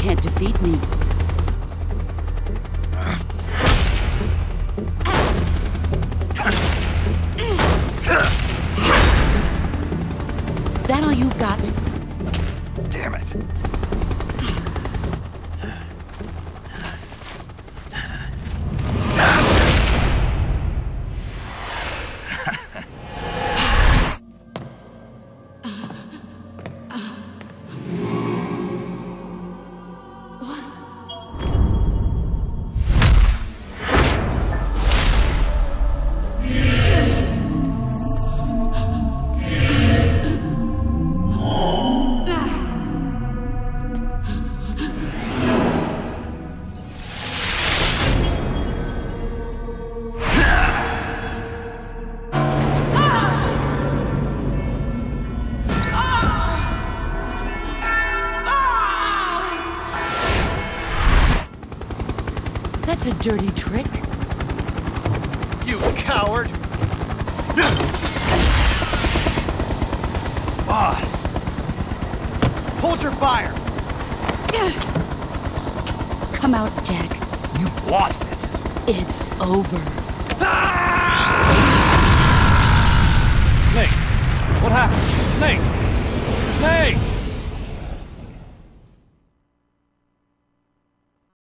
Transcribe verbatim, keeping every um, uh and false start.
can't defeat me. That all you've got? Damn it. That's a dirty trick. You coward! Boss! Hold your fire! Come out, Jack. You lost it! It's over. Snake! What happened? Snake! Snake!